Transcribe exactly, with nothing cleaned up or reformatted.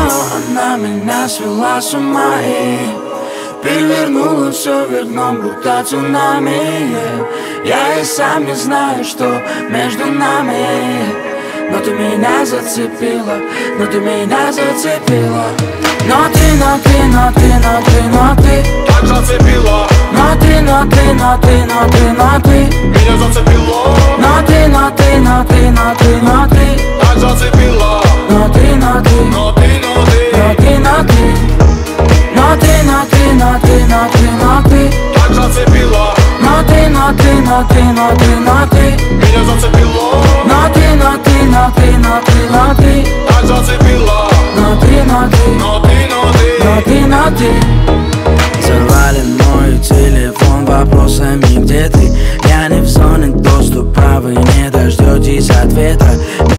Она меня свела с ума и перевернула все вверх дном, будто цунами, yeah. Я и сам не знаю, что между нами, но ты меня зацепила, но ты меня зацепила. Но ты, но ты, но ты, но ты, но ты так зацепила. Но ты, но ты, но ты, но ты, но ты меня зацепила. Но ты, но ты, но ты, но ты, но ты так зацепила. Но ты, но ты, но ты, но ты, но ты, но ты Но ты, но ты, но ты, но ты, но ты так зацепила. Но ты, но ты, но ты, но ты, но ты меня зацепила. Но ты, но ты, но ты, но ты, но ты так зацепила. Но ты, но ты, но ты, но ты, но ты, но ты Завален мой телефон вопросами, где ты? Я не в зоне доступа, вы не дождетесь ответа.